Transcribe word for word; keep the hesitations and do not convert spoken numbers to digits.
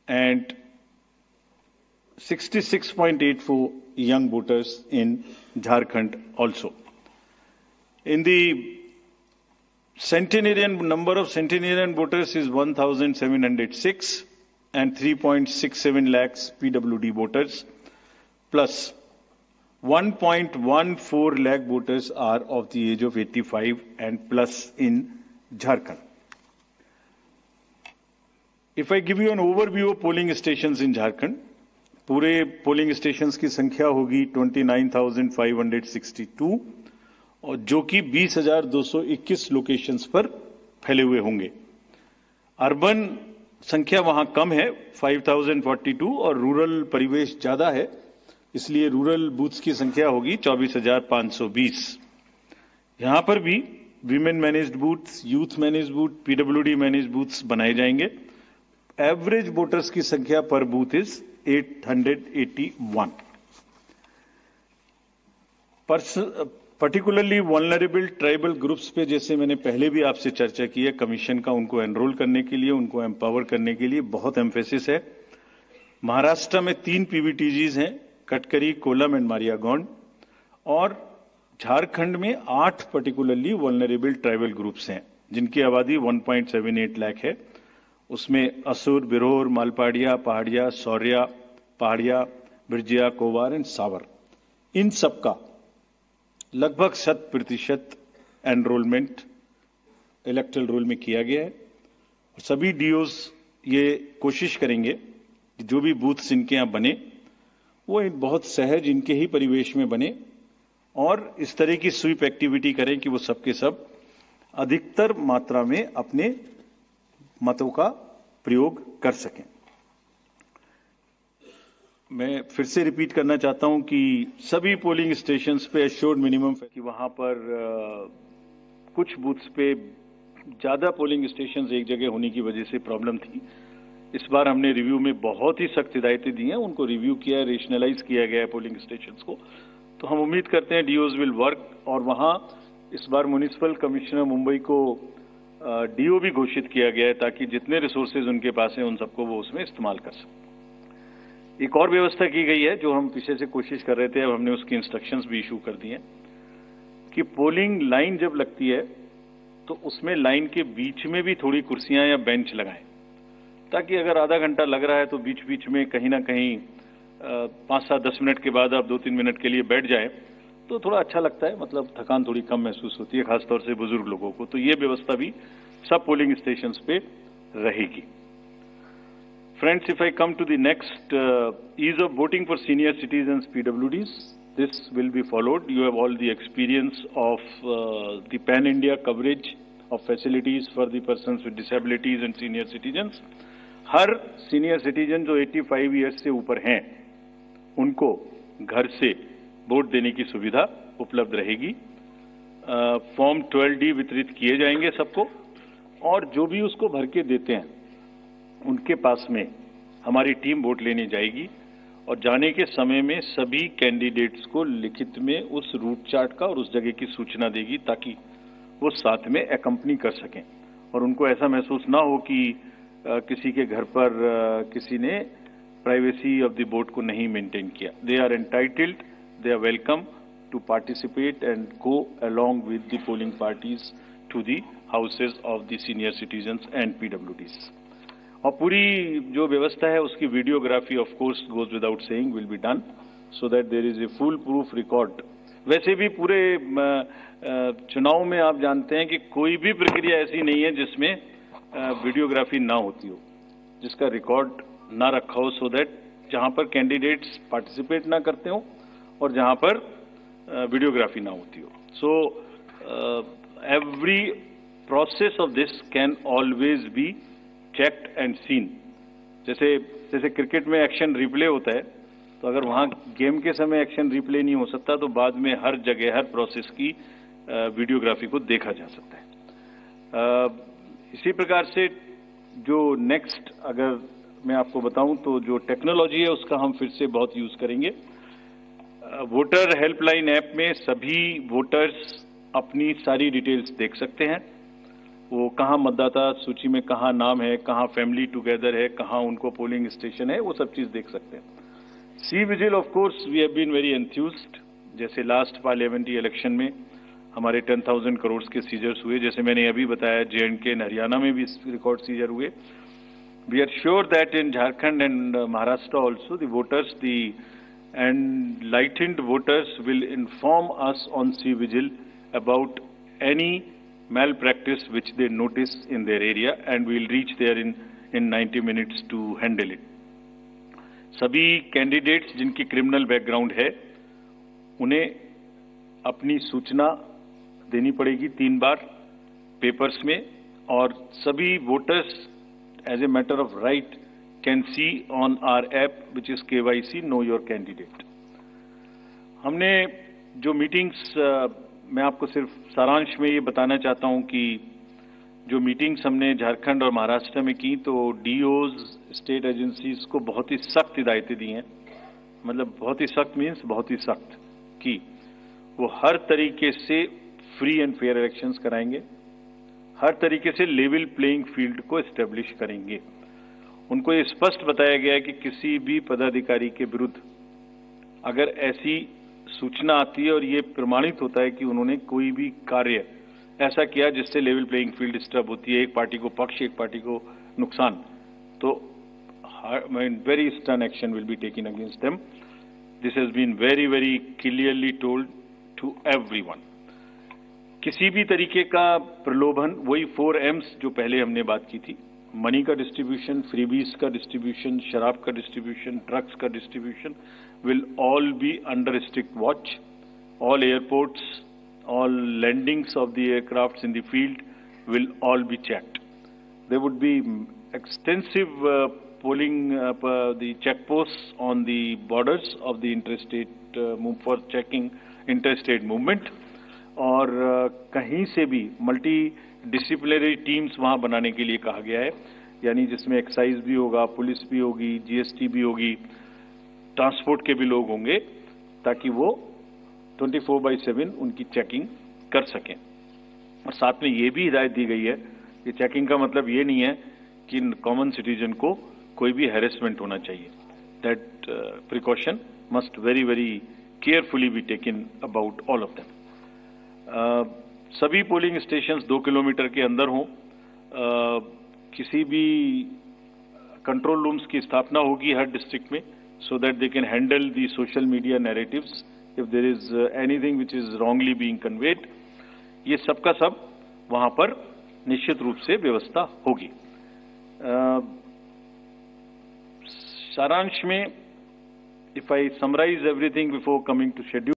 and sixty-six point eight four young voters in Jharkhand also. In the centenarian, number of centenarian voters is one thousand seven hundred six and three point six seven lakhs P W D voters, plus one point one four lakh voters are of the age of eighty-five and plus in Jharkhand. If I give you an overview of polling stations in Jharkhand, पूरे polling stations की संख्या होगी उनतीस हज़ार पाँच सौ बासठ और जो कि बीस हज़ार दो सौ इक्कीस लोकेशंस पर फैले हुए होंगे। अर्बन संख्या वहां कम है पाँच हज़ार बयालीस और रूरल परिवेश ज्यादा है, इसलिए रूरल बूथ्स की संख्या होगी चौबीस हज़ार पाँच सौ बीस। यहां पर भी women managed booths, youth managed booth, PWD managed booths बनाए जाएंगे। एवरेज वोटर्स की संख्या पर बूथ इज आठ सौ इक्यासी। पर्टिकुलरली वल्नरेबल ट्राइबल ग्रुप्स पे जैसे मैंने पहले भी आपसे चर्चा की है, कमीशन का उनको एनरोल करने के लिए, उनको एम्पावर करने के लिए बहुत एम्फेसिस है। महाराष्ट्र में तीन पीवीटीजीज हैं, कटकरी, कोलम एंड मारियागौंड, और झारखंड में आठ पर्टिकुलरली वल्नरेबल ट्राइबल ग्रुप्स हैं जिनकी आबादी एक पॉइंट सात आठ लाख है। उसमें असुर, बिरोर, मालपाड़िया, पहाड़िया, सौर्या, पहाड़िया, बिरजिया, कोवार एंड सावर, इन सबका लगभग शत प्रतिशत एनरोलमेंट इलेक्टरल रोल में किया गया है। और सभी डीओज ये कोशिश करेंगे कि जो भी बूथ्स इनके यहां बने वो बहुत सहज इनके ही परिवेश में बने और इस तरह की स्वीप एक्टिविटी करें कि वो सबके सब अधिकतर मात्रा में अपने मतों का प्रयोग कर सकें। मैं फिर से रिपीट करना चाहता हूं कि सभी पोलिंग स्टेशंस पे एश्योर्ड मिनिमम कि वहां पर आ, कुछ बूथ्स पे ज्यादा पोलिंग स्टेशंस एक जगह होने की वजह से प्रॉब्लम थी। इस बार हमने रिव्यू में बहुत ही सख्त हिदायतें दी हैं, उनको रिव्यू किया, रेशनलाइज किया गया है पोलिंग स्टेशंस को। तो हम उम्मीद करते हैं डीओज विल वर्क, और वहां इस बार म्युनिसिपल कमिश्नर मुंबई को डीओ भी घोषित किया गया है ताकि जितने रिसोर्सेज उनके पास हैं उन सबको वो उसमें इस्तेमाल कर सकें। एक और व्यवस्था की गई है जो हम पीछे से कोशिश कर रहे थे, अब हमने उसकी इंस्ट्रक्शंस भी इशू कर दिए हैं कि पोलिंग लाइन जब लगती है तो उसमें लाइन के बीच में भी थोड़ी कुर्सियां या बेंच लगाएं, ताकि अगर आधा घंटा लग रहा है तो बीच बीच में कहीं ना कहीं पांच सात दस मिनट के बाद आप दो तीन मिनट के लिए बैठ जाएं तो थोड़ा अच्छा लगता है, मतलब थकान थोड़ी कम महसूस होती है, खासतौर से बुजुर्ग लोगों को। तो ये व्यवस्था भी सब पोलिंग स्टेशंस पे रहेगी। Friends, if I come to the next uh, ease of voting for senior citizens P W Ds, this will be followed. You have all the experience of uh, the pan-India coverage of facilities for the persons with disabilities and senior citizens. Her senior citizen जो पचासी years से ऊपर हैं, उनको घर से vote देने की सुविधा उपलब्ध रहेगी। फॉर्म ट्वेल्व डी वितरित किए जाएंगे सबको, और जो भी उसको भर के देते हैं उनके पास में हमारी टीम वोट लेने जाएगी और जाने के समय में सभी कैंडिडेट्स को लिखित में उस रूट चार्ट का और उस जगह की सूचना देगी ताकि वो साथ में एकम्पनी कर सकें और उनको ऐसा महसूस ना हो कि आ, किसी के घर पर आ, किसी ने प्राइवेसी ऑफ द वोट को नहीं मेंटेन किया। They are entitled, they are welcome to participate and go along with the polling parties to the houses of the senior citizens and PWDs. और पूरी जो व्यवस्था है उसकी videography of course goes without saying will be done so that there is a foolproof record. वैसे भी पूरे चुनाव में आप जानते हैं कि कोई भी प्रक्रिया ऐसी नहीं है जिसमें वीडियोग्राफी ना होती हो, जिसका रिकॉर्ड ना रखा हो, सो दैट जहां पर कैंडिडेट्स पार्टिसिपेट ना करते हो और जहां पर वीडियोग्राफी ना होती हो। So every process of this can always be checked and seen. जैसे जैसे क्रिकेट में एक्शन रिप्ले होता है, तो अगर वहां गेम के समय एक्शन रिप्ले नहीं हो सकता तो बाद में हर जगह हर प्रोसेस की वीडियोग्राफी को देखा जा सकता है। इसी प्रकार से जो नेक्स्ट अगर मैं आपको बताऊं तो जो टेक्नोलॉजी है उसका हम फिर से बहुत यूज करेंगे। वोटर हेल्पलाइन ऐप में सभी वोटर्स अपनी सारी डिटेल्स देख सकते हैं। वो कहाँ मतदाता सूची में कहाँ नाम है, कहाँ फैमिली टुगेदर है, कहाँ उनको पोलिंग स्टेशन है, वो सब चीज देख सकते हैं। CVIGIL of course we have been very enthused. जैसे लास्ट पार्लियामेंट्री इलेक्शन में हमारे टेन थाउजेंड करोड़ के सीजर्स हुए, जैसे मैंने अभी बताया जे एंड के हरियाणा में भी रिकॉर्ड सीजर हुए। We are sure that in Jharkhand and Maharashtra also the voters the enlightened voters will inform us on C Vigil about any malpractice which they notice in their area, and we will reach there in in ninety minutes to handle it. सभी candidates जिनकी criminal background है उन्हें अपनी सूचना देनी पड़ेगी तीन बार papers में, और सभी voters as a matter of right can see on our app which is K Y C Know Your Candidate. हमने जो मीटिंग्स, मैं आपको सिर्फ सारांश में ये बताना चाहता हूं कि जो मीटिंग्स हमने झारखंड और महाराष्ट्र में की, तो डीओज स्टेट एजेंसीज को बहुत ही सख्त हिदायतें दी हैं। मतलब बहुत ही सख्त मीन्स बहुत ही सख्त कि वो हर तरीके से फ्री एंड फेयर इलेक्शंस कराएंगे, हर तरीके से लेवल प्लेइंग फील्ड को एस्टेब्लिश करेंगे। उनको ये स्पष्ट बताया गया है कि किसी भी पदाधिकारी के विरुद्ध अगर ऐसी सूचना आती है और ये प्रमाणित होता है कि उन्होंने कोई भी कार्य ऐसा किया जिससे लेवल प्लेइंग फील्ड डिस्टर्ब होती है, एक पार्टी को पक्ष एक पार्टी को नुकसान, तो very stern action will be taken against them. This has been very very clearly told to everyone. किसी भी तरीके का प्रलोभन, वही फोर एम्स जो पहले हमने बात की थी, मनी का डिस्ट्रीब्यूशन, फ्रीबीज का डिस्ट्रीब्यूशन, शराब का डिस्ट्रीब्यूशन, ड्रग्स का distribution will all be under strict watch. All airports, all landings of the aircrafts in the field will all be checked. There would be extensive polling the check post on the borders of the interstate move for checking interstate movement, और uh, कहीं से भी multi disciplinary teams वहां बनाने के लिए कहा गया है, यानी जिसमें एक्साइज भी होगा, पुलिस भी होगी, जीएसटी भी होगी, ट्रांसपोर्ट के भी लोग होंगे, ताकि वो चौबीस बाई सात उनकी चेकिंग कर सकें। और साथ में ये भी हिदायत दी गई है कि चेकिंग का मतलब ये नहीं है कि कॉमन सिटीजन को कोई भी हैरेसमेंट होना चाहिए। That precaution must very very carefully be taken about all of them. सभी पोलिंग स्टेशंस दो किलोमीटर के अंदर हों। किसी भी कंट्रोल रूम्स की स्थापना होगी हर डिस्ट्रिक्ट में, so that they can handle the social media narratives if there is anything which is wrongly being conveyed. ये सब का सब वहां पर निश्चित रूप से व्यवस्था होगी। सारांश में, if I summarise everything before coming to schedule,